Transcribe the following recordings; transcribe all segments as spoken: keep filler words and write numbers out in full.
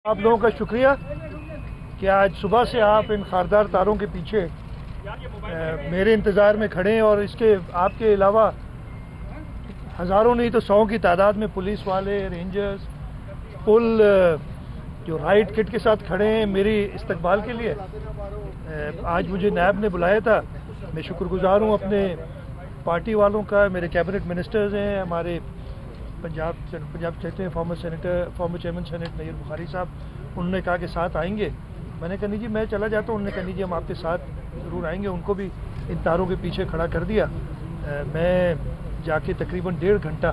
आप लोगों का शुक्रिया कि आज सुबह से आप इन खारदार तारों के पीछे ए, मेरे इंतज़ार में खड़े हैं और इसके आपके अलावा हज़ारों नहीं तो सौ की तादाद में पुलिस वाले, रेंजर्स, पुल जो राइट किट के साथ खड़े हैं मेरी इस्तकबाल के लिए। ए, आज मुझे नैब ने बुलाया था। मैं शुक्रगुजार हूँ अपने पार्टी वालों का। मेरे कैबिनेट मिनिस्टर्स हैं, हमारे पंजाब पंजाब कहते हैं former senator former chairman senate Nayyar Bukhari साहब, उन्होंने कहा कि साथ आएंगे। मैंने कहा नहीं जी मैं चला जाता हूँ। उन्होंने कहा नहीं जी हम आपके साथ ज़रूर आएंगे। उनको भी इन तारों के पीछे खड़ा कर दिया। आ, मैं जाके तकरीबन डेढ़ घंटा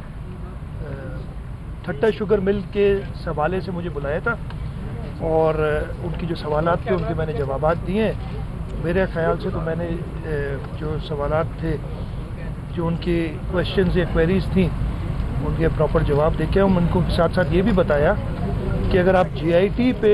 ठट्टा शुगर मिल के सवाले से मुझे बुलाया था और उनकी जो सवालात थे उनके मैंने जवाबात दिए। मेरे ख्याल से तो मैंने जो सवालात थे, जो उनकी क्वेश्चंस या क्वेरीज थी, उनके प्रॉपर जवाब देके हम उनको साथ साथ ये भी बताया कि अगर आप जीआईटी पे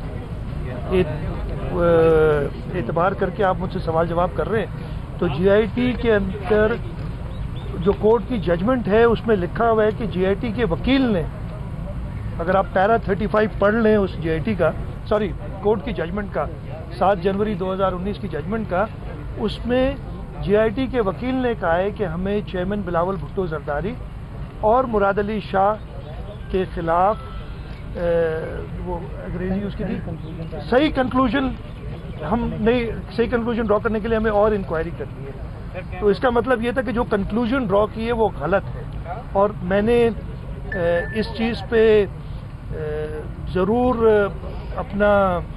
एतबार करके आप मुझसे सवाल जवाब कर रहे हैं तो जीआईटी के अंदर जो कोर्ट की जजमेंट है उसमें लिखा हुआ है कि जीआईटी के वकील ने, अगर आप पैरा थर्टी फाइव पढ़ लें उस जीआईटी का, सॉरी कोर्ट की जजमेंट का, सात जनवरी दो हज़ार उन्नीस की जजमेंट का, उसमें जीआईटी के वकील ने कहा है कि हमें चेयरमैन बिलावल भुट्टो जरदारी और मुराद अली शाह के खिलाफ वो अंग्रेजी उसकी थी सही कंक्लूजन, हम नहीं सही कंक्लूजन ड्रॉ करने के लिए हमें और इंक्वायरी करनी है। तो इसका मतलब ये था कि जो कंक्लूजन ड्रॉ की है वो गलत है और मैंने इस चीज़ पे ज़रूर अपना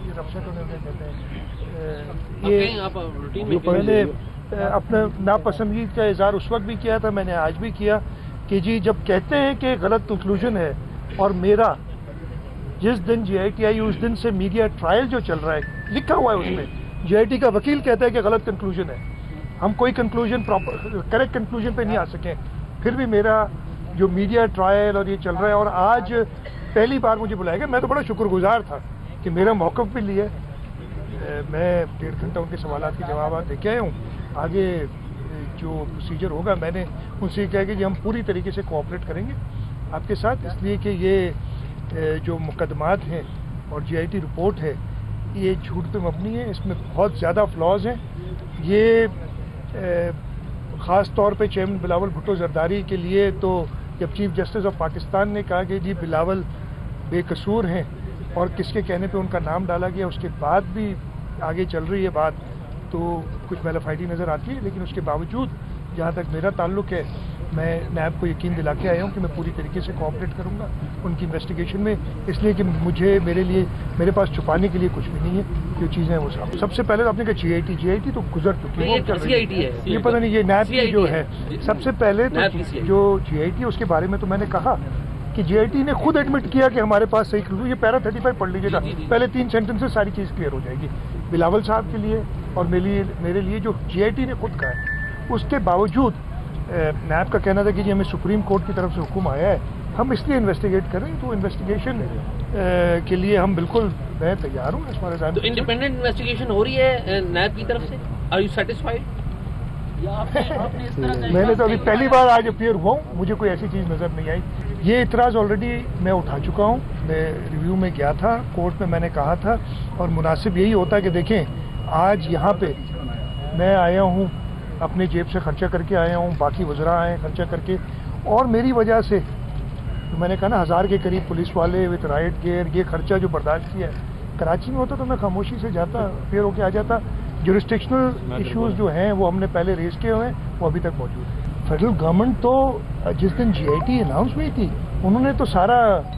ये मैंने अपना नापसंदगी का इजहार उस वक्त भी किया था, मैंने आज भी किया कि जी जब कहते हैं कि गलत कंक्लूजन है और मेरा जिस दिन जीआईटी आई उस दिन से मीडिया ट्रायल जो चल रहा है लिखा हुआ है उसमें जीआईटी का वकील कहता है कि गलत कंक्लूजन है, हम कोई कंक्लूजन प्रॉपर करेक्ट कंक्लूजन पे नहीं आ सके, फिर भी मेरा जो मीडिया ट्रायल और ये चल रहा है और आज पहली बार मुझे बुलाया गया। मैं तो बड़ा शुक्रगुजार था कि मेरा मौक़िफ़ भी लिया। मैं डेढ़ घंटा उनके सवालात के जवाब दे के आया हूँ। आगे जो प्रोसीजर होगा मैंने उनसे कहा कि हम पूरी तरीके से कोऑपरेट करेंगे आपके साथ, इसलिए कि ये जो मुकदमात हैं और जीआईटी रिपोर्ट है ये झूठ पे मबनी है, इसमें बहुत ज़्यादा फ्लॉज हैं। ये ख़ास तौर पे चेयरमैन बिलावल भुट्टो जरदारी के लिए तो जब चीफ जस्टिस ऑफ पाकिस्तान ने कहा कि जी बिलावल बेकसूर हैं और किसके कहने पे उनका नाम डाला गया, उसके बाद भी आगे चल रही है बात तो कुछ मैलाफाइडी नज़र आती है। लेकिन उसके बावजूद जहाँ तक मेरा ताल्लुक है मैं नैब को यकीन दिला के आया हूँ कि मैं पूरी तरीके से कोऑपरेट करूँगा उनकी इन्वेस्टिगेशन में, इसलिए कि मुझे मेरे लिए मेरे पास छुपाने के लिए कुछ भी नहीं है। जो चीज़ें हैं वो सब सबसे पहले तो आपने कहा जीआईटी जीआईटी तो गुजर चुकी है, ये पता नहीं ये नैब की जो है। सबसे पहले तो जो जीआईटी उसके बारे में तो मैंने कहा कि जीआईटी ने खुद एडमिट किया कि हमारे पास सही कंक्लूजन, ये पैरा थर्टी फाइव पढ़ लीजिएगा, पहले तीन सेंटेंसेस सारी चीज़ क्लियर हो जाएगी बिलावल साहब के लिए और मेरे लिए मेरे लिए जो जीआईटी ने खुद कहा है। उसके बावजूद नैब का कहना था कि जी हमें सुप्रीम कोर्ट की तरफ से हुक्म आया है, हम इसलिए इन्वेस्टिगेट करें, तो इन्वेस्टिगेशन के लिए हम बिल्कुल मैं तैयार हूँ। इस बारे तो इंडिपेंडेंट इन्वेस्टिगेशन हो रही है नैब की तरफ से, आर यू सेटिस्फाइड? मैंने तो अभी पहली बार आज अपीयर हुआ हूँ, मुझे कोई ऐसी चीज़ नज़र नहीं आई। ये इतराज़ ऑलरेडी मैं उठा चुका हूँ, मैं रिव्यू में गया था, कोर्ट में मैंने कहा था और मुनासिब यही होता है कि देखें आज यहाँ पे मैं आया हूँ, अपने जेब से खर्चा करके आया हूँ, बाकी वज़रा आए खर्चा करके, और मेरी वजह से तो मैंने कहा ना हज़ार के करीब पुलिस वाले विद राइट गियर, ये खर्चा जो बर्दाश्त किया है। कराची में होता तो मैं खामोशी से जाता, फिर होके आ जाता। जुरिस्डिक्शनल इश्यूज जो हैं वो हमने पहले रेज किए हुए हैं, वो अभी तक मौजूद है। फेडरल गवर्नमेंट तो जिस दिन जीआईटी अनाउंस हुई थी उन्होंने तो सारा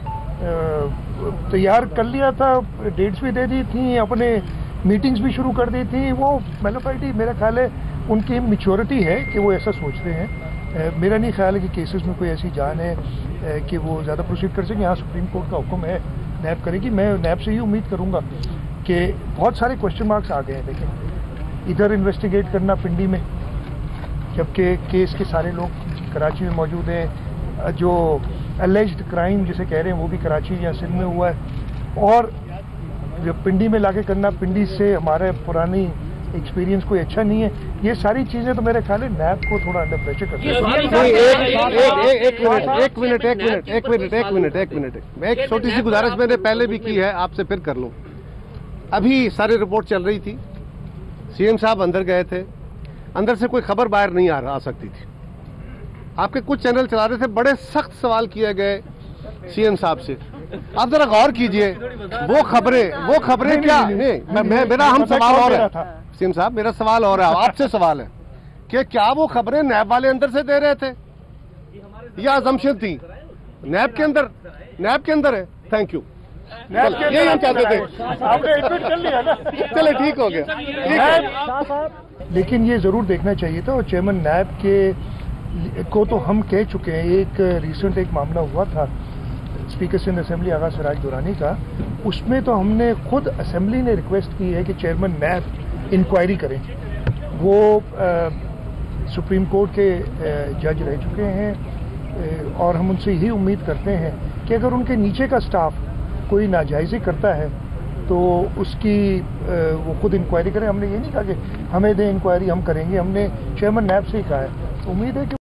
तैयार कर लिया था, डेट्स भी दे दी थी, अपने मीटिंग्स भी शुरू कर दी थी। वो मैलाफाइडी मेरा ख्याल है उनकी मैच्योरिटी है कि वो ऐसा सोच रहे हैं। मेरा नहीं ख्याल है कि केसेस में कोई ऐसी जान है कि वो ज़्यादा प्रोसीड कर सकें। यहाँ सुप्रीम कोर्ट का हुक्म है, नैब करेगी। मैं नैब से ही उम्मीद करूँगा कि बहुत सारे क्वेश्चन मार्क्स आ गए हैं। देखें इधर इन्वेस्टिगेट करना पिंडी में, जबकि केस के सारे लोग कराची में मौजूद हैं, जो एलिज्ड क्राइम जिसे कह रहे हैं वो भी कराची या सिंध में हुआ है, और जब पिंडी में लाके करना, पिंडी से हमारे पुरानी एक्सपीरियंस कोई अच्छा नहीं है। ये सारी चीज़ें तो मेरे ख्याल है नैब को थोड़ा अंडर प्रेशर करती है। एक मिनट एक मिनट एक मिनट एक मिनट एक मिनट एक मिनट मैं एक छोटी सी गुजारिश मैंने पहले भी की है, आपसे फिर कर लूँ। अभी सारी रिपोर्ट चल रही थी, सीएम साहब अंदर गए थे, अंदर से कोई खबर बाहर नहीं आ आ सकती थी। आपके कुछ चैनल चला रहे थे, बड़े सख्त सवाल किए गए सीएम साहब से। आप जरा गौर कीजिए, वो खबरें वो खबरें क्या नहीं, मैं, मैं मेरा हम सवाल और है सीएम साहब, मेरा सवाल और है, आपसे सवाल है कि क्या वो खबरें नैब वाले अंदर से दे रहे थे या अजम्पशन थी? नैब के अंदर नैब के अंदर है। थैंक यू, यही हम चाहते थे। आपने एडमिट कर लिया ना, चले ठीक हो गया। लेकिन ये जरूर देखना चाहिए था, और चेयरमैन नैब के को तो हम कह चुके हैं। एक रिसेंट एक मामला हुआ था स्पीकर सिंध असेंबली आगा सिराज दुरानी का, उसमें तो हमने खुद असेंबली ने रिक्वेस्ट की है कि चेयरमैन नैब इंक्वायरी करें। वो आ, सुप्रीम कोर्ट के आ, जज रह चुके हैं, आ, और हम उनसे यही उम्मीद करते हैं कि अगर उनके नीचे का स्टाफ कोई नाजायज़ी करता है तो उसकी आ, वो खुद इंक्वायरी करें। हमने ये नहीं कहा कि हमें दें इंक्वायरी, हम करेंगे। हमने चेयरमैन नैब से ही कहा है। उम्मीद है कि